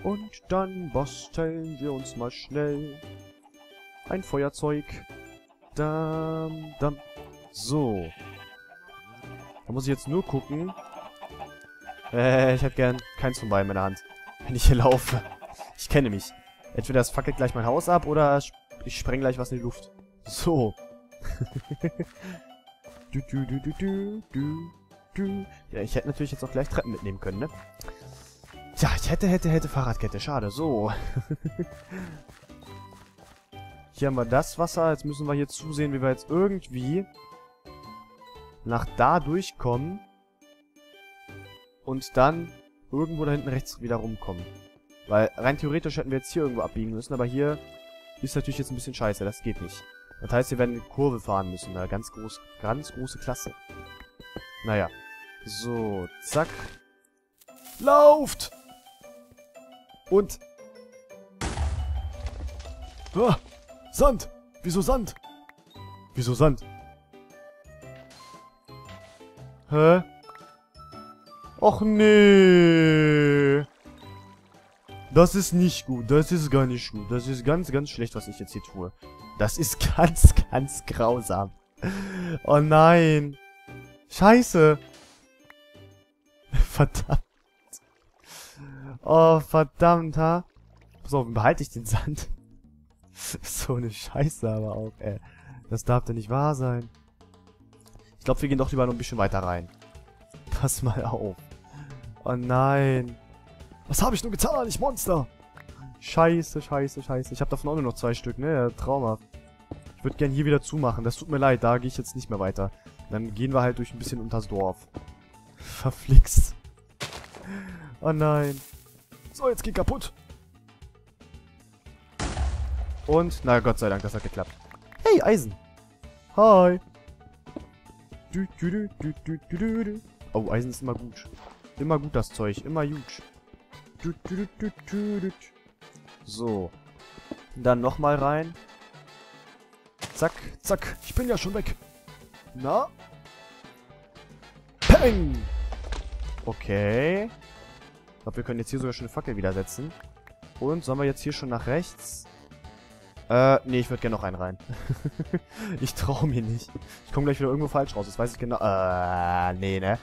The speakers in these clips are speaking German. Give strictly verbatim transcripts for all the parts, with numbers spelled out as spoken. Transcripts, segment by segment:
Und dann basteln wir uns mal schnell ein Feuerzeug. Dam, dam. So. Da muss ich jetzt nur gucken. Äh, ich hätte gern keins von beiden in der Hand. Wenn ich hier laufe. Ich kenne mich. Entweder es fackelt gleich mein Haus ab oder ich spreng gleich was in die Luft. So. du, du, du, du, du, du, du. Ja, ich hätte natürlich jetzt auch gleich Treppen mitnehmen können, ne? Tja, ich hätte, hätte, hätte Fahrradkette. Schade. So. Hier haben wir das Wasser. Jetzt müssen wir hier zusehen, wie wir jetzt irgendwie nach da durchkommen. Und dann irgendwo da hinten rechts wieder rumkommen. Weil rein theoretisch hätten wir jetzt hier irgendwo abbiegen müssen. Aber hier ist natürlich jetzt ein bisschen scheiße. Das geht nicht. Das heißt, wir werden eine Kurve fahren müssen. Eine ganz, groß, ganz große Klasse. Naja. So, zack. Lauft! Und... Ah, Sand! Wieso Sand? Wieso Sand? Hä? Och nee. Das ist nicht gut. Das ist gar nicht gut. Das ist ganz, ganz schlecht, was ich jetzt hier tue. Das ist ganz, ganz grausam. Oh nein. Scheiße. Verdammt. Oh, verdammt, ha? Pass auf, behalte ich den Sand. So eine Scheiße aber auch, ey. Das darf doch nicht wahr sein. Ich glaube, wir gehen doch lieber noch ein bisschen weiter rein. Pass mal auf. Oh nein. Was habe ich nur getan, ich Monster? Scheiße, scheiße, scheiße. Ich habe davon auch nur noch zwei Stück, ne? Ja, traumhaft. Ich würde gern hier wieder zumachen. Das tut mir leid, da gehe ich jetzt nicht mehr weiter. Dann gehen wir halt durch ein bisschen unters Dorf. Verflixt. Oh nein. So, jetzt geht kaputt. Und, na Gott sei Dank, das hat geklappt. Hey, Eisen. Hi. Du, du, du, du, du, du, du. Oh, Eisen ist immer gut. Immer gut, das Zeug. Immer gut. Du, du, du, du, du, du. So. Dann nochmal rein. Zack, zack. Ich bin ja schon weg. Na? Peng! Okay. Ich glaube, wir können jetzt hier sogar schon eine Fackel wieder setzen. Und sollen wir jetzt hier schon nach rechts? Äh, nee, ich würde gerne noch einen rein. Ich traue mir nicht. Ich komme gleich wieder irgendwo falsch raus. Das weiß ich genau. Äh, nee, ne?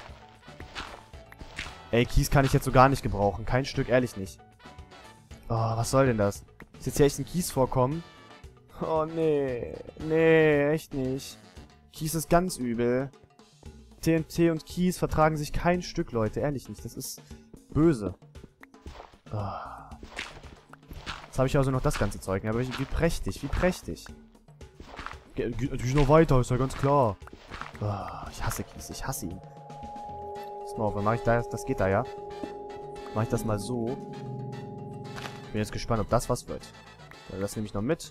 Ey, Kies kann ich jetzt so gar nicht gebrauchen. Kein Stück, ehrlich nicht. Oh, was soll denn das? Ist jetzt hier echt ein Kies vorkommen? Oh, nee. Nee, echt nicht. Kies ist ganz übel. T N T und Kies vertragen sich kein Stück, Leute. Ehrlich nicht. Das ist böse. Oh. Jetzt habe ich also noch das ganze Zeug. Aber wie prächtig, wie prächtig. Geht, geht natürlich noch weiter, ist ja ganz klar. Oh, ich hasse Kies, ich hasse ihn. Pass mal auf, dann mache ich das, das geht da, ja? Mache ich das mal so. Bin jetzt gespannt, ob das was wird. Das nehme ich noch mit.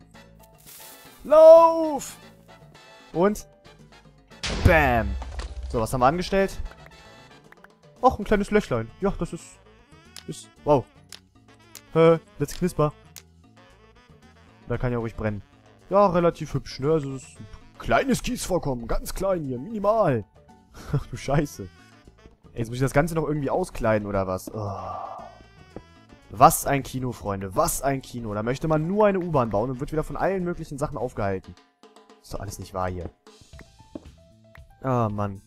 Lauf! Und? Bam! So, was haben wir angestellt? Och, ein kleines Löchlein. Ja, das ist... ist... Wow. Äh, let's knisper. Da kann ja ruhig brennen. Ja, relativ hübsch, ne? Also, es ist ein kleines Kiesvorkommen. Ganz klein hier. Minimal. Ach du Scheiße. Ey, jetzt muss ich das Ganze noch irgendwie auskleiden, oder was? Oh. Was ein Kino, Freunde. Was ein Kino. Da möchte man nur eine U-Bahn bauen und wird wieder von allen möglichen Sachen aufgehalten. Ist doch alles nicht wahr hier. Ah, Mann.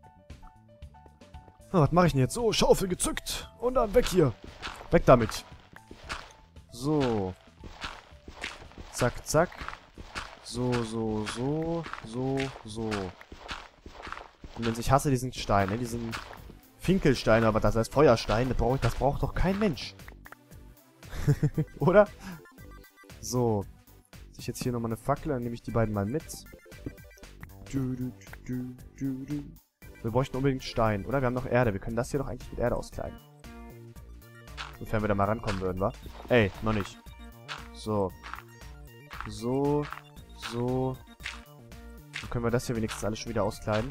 Oh, was mache ich denn jetzt? So, Schaufel gezückt. Und dann weg hier. Weg damit. So. Zack, zack. So, so, so. So, so. Und wenn ich hasse diesen Stein, ne? Diesen Finkelstein, aber das heißt Feuerstein. Das braucht, das braucht doch kein Mensch. Oder? So. Ich jetzt hier nochmal eine Fackel, dann nehme ich die beiden mal mit. Du, du, du, du, du. Wir bräuchten unbedingt Stein. Oder wir haben noch Erde. Wir können das hier doch eigentlich mit Erde auskleiden. Sofern wir da mal rankommen würden, wa? Ey, noch nicht. So. So. So. Dann können wir das hier wenigstens alles schon wieder auskleiden.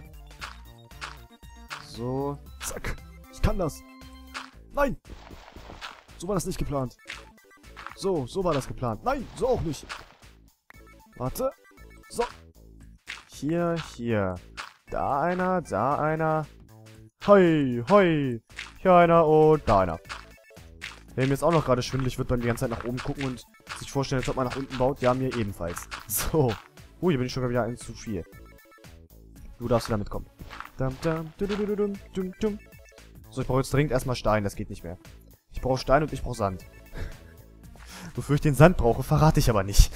So. Zack. Ich kann das. Nein. So war das nicht geplant. So, so war das geplant. Nein, so auch nicht. Warte. So. Hier, hier. Da einer, da einer. Hoi, hoi. Hier einer und da einer. Wenn mir jetzt auch noch gerade schwindelig wird, man die ganze Zeit nach oben gucken und sich vorstellen, als ob man nach unten baut. Ja, mir ebenfalls. So. Uh, hier bin ich schon wieder eins zu viel. Du darfst wieder mitkommen. Dum, dum, dum, dum, dum, dum, dum. So, ich brauche jetzt dringend erstmal Stein. Das geht nicht mehr. Ich brauche Stein und ich brauche Sand. Wofür ich den Sand brauche, verrate ich aber nicht.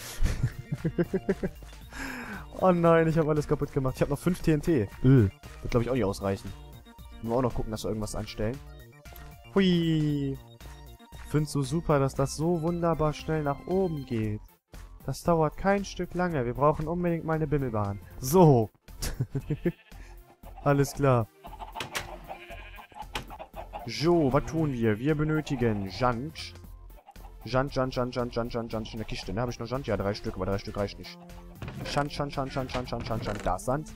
Oh nein, ich habe alles kaputt gemacht. Ich habe noch fünf T N T. Wird, glaube ich, auch nicht ausreichen. Nur auch noch gucken, dass wir irgendwas anstellen. Hui. Ich finde es so super, dass das so wunderbar schnell nach oben geht. Das dauert kein Stück lange. Wir brauchen unbedingt mal eine Bimmelbahn. So. Alles klar. So, was tun wir? Wir benötigen Jant. Jant, Jant, Jant, Jant, Jant, Jant, Jant in der Kiste. Ne, habe ich noch Jant? Ja, drei Stück, aber drei Stück reicht nicht. Jant, Jant, Jant, Jant, Jant, Jant, Jant, Jant. Da ist Sand.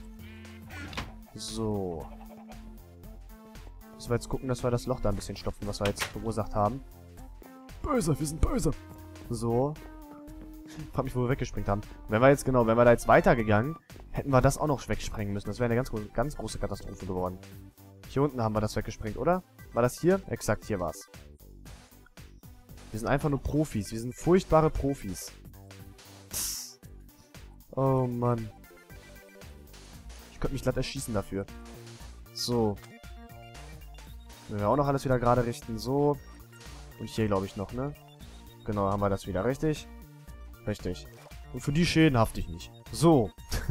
So. Müssen wir jetzt gucken, dass wir das Loch da ein bisschen stopfen, was wir jetzt verursacht haben. Böse, wir sind böse. So. Ich frag mich, wo wir weggesprengt haben. Wenn wir jetzt, genau, wenn wir da jetzt weitergegangen, hätten wir das auch noch wegsprengen müssen. Das wäre eine ganz, ganz große Katastrophe geworden. Hier unten haben wir das weggesprengt, oder? War das hier? Exakt, hier war's. Wir sind einfach nur Profis. Wir sind furchtbare Profis. Psst. Oh Mann. Ich könnte mich glatt erschießen dafür. So. Wenn wir auch noch alles wieder gerade richten. So. Und hier, glaube ich, noch, ne? Genau, haben wir das wieder. Richtig? Richtig. Und für die Schäden hafte ich nicht. So.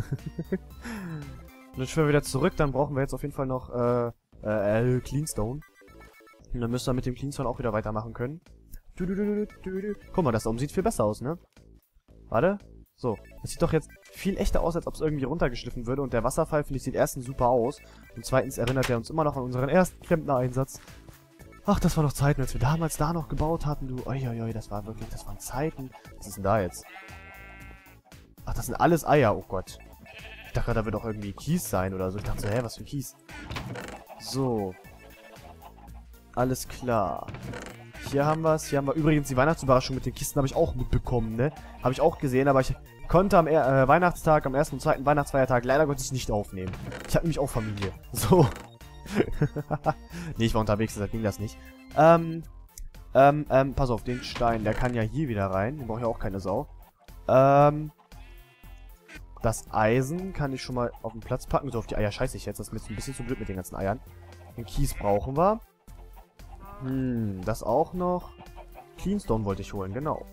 Und dann schwimmen wir wieder zurück. Dann brauchen wir jetzt auf jeden Fall noch, äh, äh, Cleanstone. Und dann müssen wir mit dem Cleanstone auch wieder weitermachen können. Du, du, du, du, du. Guck mal, das da oben sieht viel besser aus, ne? Warte. So. Das sieht doch jetzt viel echter aus, als ob es irgendwie runtergeschliffen würde. Und der Wasserfall, finde ich, sieht erstens super aus. Und zweitens erinnert er uns immer noch an unseren ersten Klempner-Einsatz. Ach, das war noch Zeiten, als wir damals da noch gebaut hatten, du. Uiuiui, das war wirklich, das waren Zeiten. Was ist denn da jetzt? Ach, das sind alles Eier, oh Gott. Ich dachte, da wird auch irgendwie Kies sein oder so. Ich dachte so, hä, was für Kies? So. Alles klar. Hier haben wir es. Hier haben wir übrigens die Weihnachtsüberraschung mit den Kisten, habe ich auch mitbekommen, ne? Habe ich auch gesehen, aber ich konnte am äh, Weihnachtstag, am ersten und zweiten Weihnachtsfeiertag leider Gottes nicht aufnehmen. Ich habe nämlich auch Familie. So. Nee, ich war unterwegs, deshalb ging das nicht. Ähm, ähm, ähm, pass auf, den Stein, der kann ja hier wieder rein. Den brauche ich auch keine Sau. Ähm, das Eisen kann ich schon mal auf den Platz packen. So, auf die Eier scheiße ich jetzt. Das ist mir jetzt ein bisschen zu blöd mit den ganzen Eiern. Den Kies brauchen wir. Hm, das auch noch. Cleanstone wollte ich holen, genau.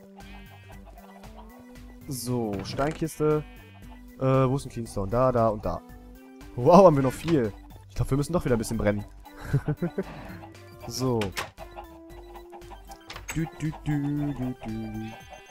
So, Steinkiste. Äh, wo ist ein Cleanstone? Da, da und da. Wow, haben wir noch viel. Ich glaube, wir müssen doch wieder ein bisschen brennen. So. Du, du, du, du, du.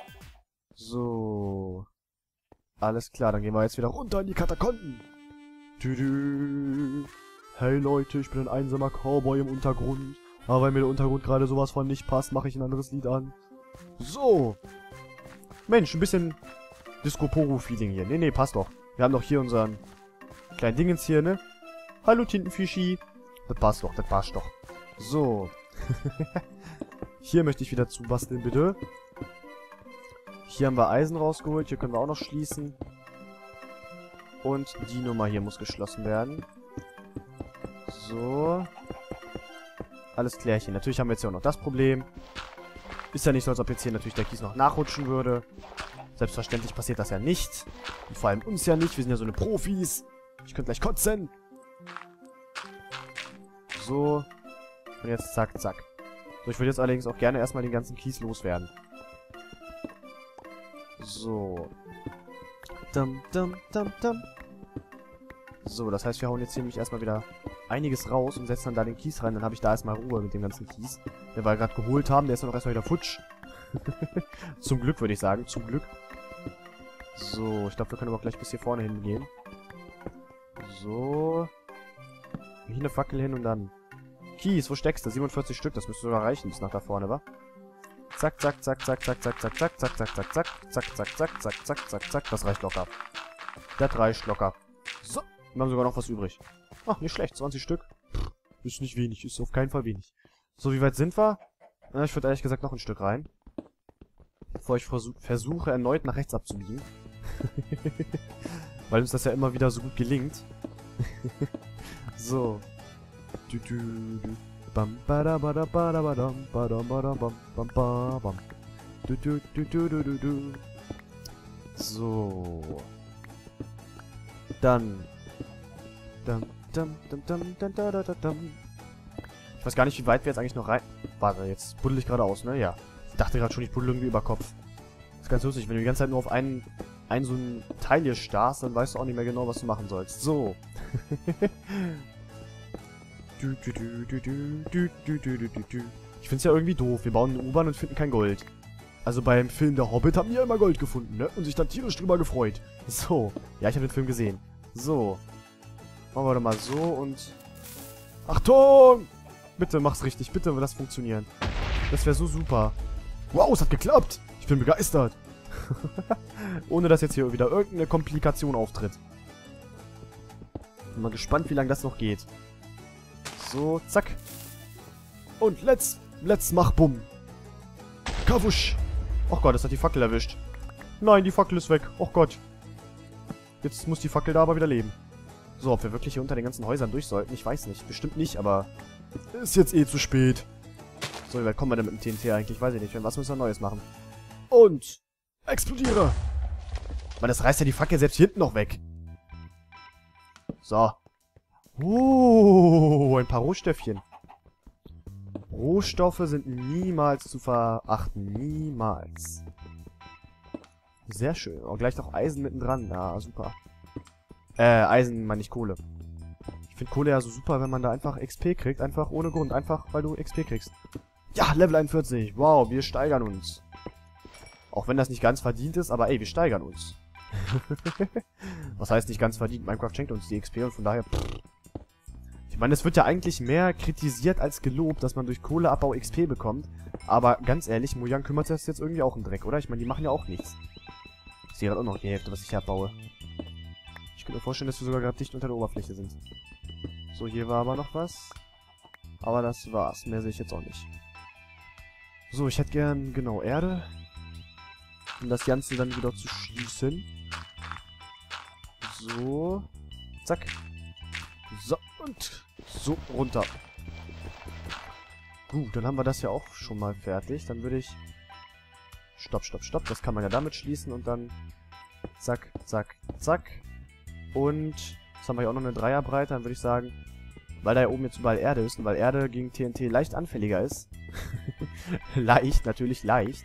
So. Alles klar, dann gehen wir jetzt wieder runter in die Katakomben. Du, du. Hey Leute, ich bin ein einsamer Cowboy im Untergrund. Aber weil mir der Untergrund gerade sowas von nicht passt, mache ich ein anderes Lied an. So. Mensch, ein bisschen Disco-Poro-Feeling hier. Nee, nee, passt doch. Wir haben doch hier unseren kleinen Dingens hier, ne? Hallo Tintenfischi. Das passt doch, das passt doch. So. Hier möchte ich wieder zubasteln, bitte. Hier haben wir Eisen rausgeholt. Hier können wir auch noch schließen. Und die Nummer hier muss geschlossen werden. So. Alles klärchen. Natürlich haben wir jetzt hier auch noch das Problem. Ist ja nicht so, als ob jetzt hier natürlich der Kies noch nachrutschen würde. Selbstverständlich passiert das ja nicht. Und vor allem uns ja nicht. Wir sind ja so eine Profis. Ich könnte gleich kotzen. So. Und jetzt zack, zack. So, ich würde jetzt allerdings auch gerne erstmal den ganzen Kies loswerden. So. Dum, dum, dum, dum. So, das heißt, wir hauen jetzt hier nämlich erstmal wieder einiges raus und setzen dann da den Kies rein. Dann habe ich da erstmal Ruhe mit dem ganzen Kies, den wir gerade geholt haben. Der ist dann auch erstmal wieder futsch. Zum Glück, würde ich sagen. Zum Glück. So, ich glaube, wir können aber gleich bis hier vorne hingehen. So. Hier eine Fackel hin und dann... Kies, wo steckst du? siebenundvierzig Stück, das müsste sogar reichen bis nach da vorne, wa? Zack, zack, zack, zack, zack, zack, zack, zack, zack, zack, zack, zack, zack, zack, zack, zack, zack, zack, zack. Das reicht locker. Das reicht locker. So, wir haben sogar noch was übrig. Ach, nicht schlecht, zwanzig Stück. Ist nicht wenig, ist auf keinen Fall wenig. So, wie weit sind wir? Na, ich würde ehrlich gesagt noch ein Stück rein. Bevor ich versuch, versuche, erneut nach rechts abzubiegen. Weil uns das ja immer wieder so gut gelingt. So. Du, du, du. Bam, bada, bada, bada, badam, badam, badam, bam, bam, bam, bam. Du, du, du, du, du, du, du. So. Dann. Dum, dum, dum, dum, dum, dum, dum, dum. Ich weiß gar nicht, wie weit wir jetzt eigentlich noch rein... Warte, jetzt buddel ich geradeaus, ne? Ja. Ich dachte gerade schon, ich buddel irgendwie über Kopf. Das ist ganz lustig. Wenn du die ganze Zeit nur auf einen, einen so ein Teil hier starrst, dann weißt du auch nicht mehr genau, was du machen sollst. So. du, du, du, du, du, du, du, du, du, du. Ich find's ja irgendwie doof. Wir bauen eine U-Bahn und finden kein Gold. Also beim Film Der Hobbit haben die ja immer Gold gefunden, ne? Und sich dann tierisch drüber gefreut. So. Ja, ich habe den Film gesehen. So. Machen wir doch mal so und... Achtung! Bitte, mach's richtig. Bitte, will das funktionieren. Das wäre so super. Wow, es hat geklappt. Ich bin begeistert. Ohne, dass jetzt hier wieder irgendeine Komplikation auftritt. Bin mal gespannt, wie lange das noch geht. So, zack. Und let's, let's mach bumm. Kawusch. Och Gott, das hat die Fackel erwischt. Nein, die Fackel ist weg. Och Gott. Jetzt muss die Fackel da aber wieder leben. So, ob wir wirklich hier unter den ganzen Häusern durch sollten, ich weiß nicht. Bestimmt nicht, aber ist jetzt eh zu spät. So, wie weit kommen wir denn mit dem T N T eigentlich? Weiß ich nicht. Was müssen wir Neues machen? Und explodiere! Mann, das reißt ja die Fackel selbst hier hinten noch weg. So. Oh, ein paar Rohstöffchen. Rohstoffe sind niemals zu verachten. Niemals. Sehr schön. Und gleich noch Eisen mittendran. Ja, super. Äh, Eisen, meine ich Kohle. Ich finde Kohle ja so super, wenn man da einfach X P kriegt. Einfach ohne Grund. Einfach, weil du X P kriegst. Ja, Level einundvierzig. Wow, wir steigern uns. Auch wenn das nicht ganz verdient ist, aber ey, wir steigern uns. Was heißt nicht ganz verdient? Minecraft schenkt uns die X P und von daher... Pff. Ich meine, es wird ja eigentlich mehr kritisiert als gelobt, dass man durch Kohleabbau X P bekommt. Aber ganz ehrlich, Mojang kümmert sich das jetzt irgendwie auch um Dreck, oder? Ich meine, die machen ja auch nichts. Ich sehe gerade auch noch die Hälfte, was ich hier abbaue. Ich könnte mir vorstellen, dass wir sogar gerade dicht unter der Oberfläche sind. So, hier war aber noch was. Aber das war's. Mehr sehe ich jetzt auch nicht. So, ich hätte gern, genau, Erde. Um das Ganze dann wieder zu schließen. So. Zack. So, und so, runter. Gut, dann haben wir das ja auch schon mal fertig. Dann würde ich... Stopp, stopp, stopp. Das kann man ja damit schließen und dann... Zack, zack, zack. Und... Jetzt haben wir ja auch noch eine Dreierbreite. Dann würde ich sagen... Weil da ja oben jetzt überall Erde ist und weil Erde gegen T N T leicht anfälliger ist. Leicht, natürlich leicht.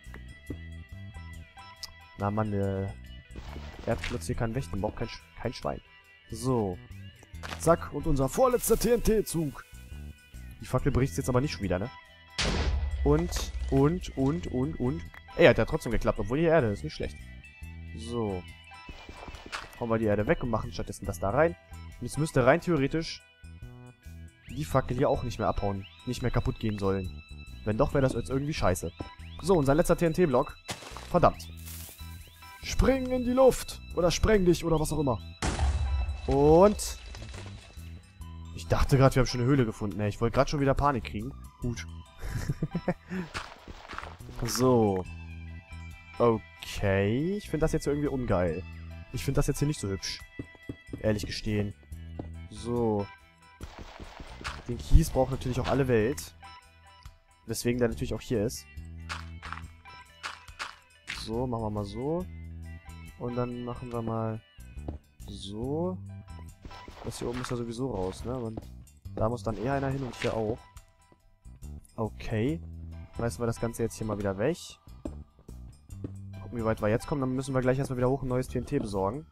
Na Mann, äh... Erdklotz hier kann weg, den braucht kein, Sch kein Schwein. So. Zack, und unser vorletzter T N T-Zug. Die Fackel bricht jetzt aber nicht schon wieder, ne? Und, und, und, und, und. Ey, hat ja trotzdem geklappt, obwohl die Erde ist nicht schlecht. So. Hauen wir die Erde weg und machen stattdessen das da rein. Und jetzt müsste rein theoretisch die Fackel hier auch nicht mehr abhauen. Nicht mehr kaputt gehen sollen. Wenn doch, wäre das jetzt irgendwie scheiße. So, unser letzter T N T-Block. Verdammt. Spring in die Luft. Oder spreng dich oder was auch immer. Und... Ich dachte gerade, wir haben schon eine Höhle gefunden. Ich wollte gerade schon wieder Panik kriegen. Gut. So. Okay. Ich finde das jetzt irgendwie ungeil. Ich finde das jetzt hier nicht so hübsch. Ehrlich gestehen. So. Den Kies braucht natürlich auch alle Welt. Weswegen der natürlich auch hier ist. So, machen wir mal so. Und dann machen wir mal so. Das hier oben ist ja sowieso raus, ne? Und da muss dann eher einer hin und hier auch. Okay. Reißen wir das Ganze jetzt hier mal wieder weg. Gucken, wie weit wir jetzt kommen. Dann müssen wir gleich erstmal wieder hoch ein neues T N T besorgen.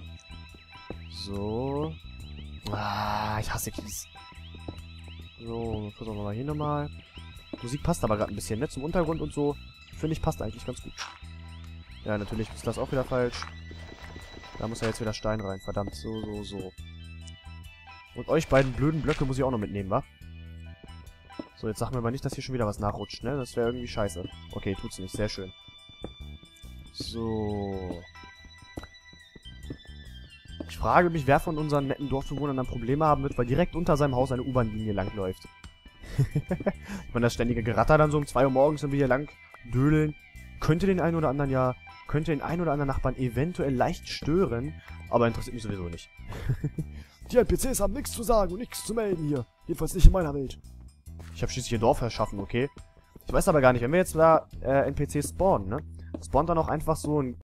So. Ah, ich hasse Kies. So, versuchen wir mal hier nochmal. Musik passt aber gerade ein bisschen, ne? Zum Untergrund und so. Finde ich, passt eigentlich ganz gut. Ja, natürlich ist das auch wieder falsch. Da muss ja jetzt wieder Stein rein. Verdammt. So, so, so. Und euch beiden blöden Blöcke muss ich auch noch mitnehmen, wa? So, jetzt sag mir mal nicht, dass hier schon wieder was nachrutscht, ne? Das wäre irgendwie scheiße. Okay, tut's nicht. Sehr schön. So. Ich frage mich, wer von unseren netten Dorfbewohnern dann Probleme haben wird, weil direkt unter seinem Haus eine U-Bahn-Linie langläuft. Ich meine, das ständige Geratter dann so um zwei Uhr morgens, wenn wir hier lang dödeln, könnte den einen oder anderen ja, könnte den einen oder anderen Nachbarn eventuell leicht stören, aber interessiert mich sowieso nicht. Die N P Cs haben nichts zu sagen und nichts zu melden hier. Jedenfalls nicht in meiner Welt. Ich habe schließlich ihr Dorf erschaffen, okay? Ich weiß aber gar nicht, wenn wir jetzt da äh, N P Cs spawnen, ne? Spawnt dann auch einfach so ein